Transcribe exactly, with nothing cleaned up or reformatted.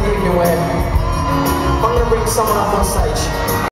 evening where I'm going to bring someone up on stage.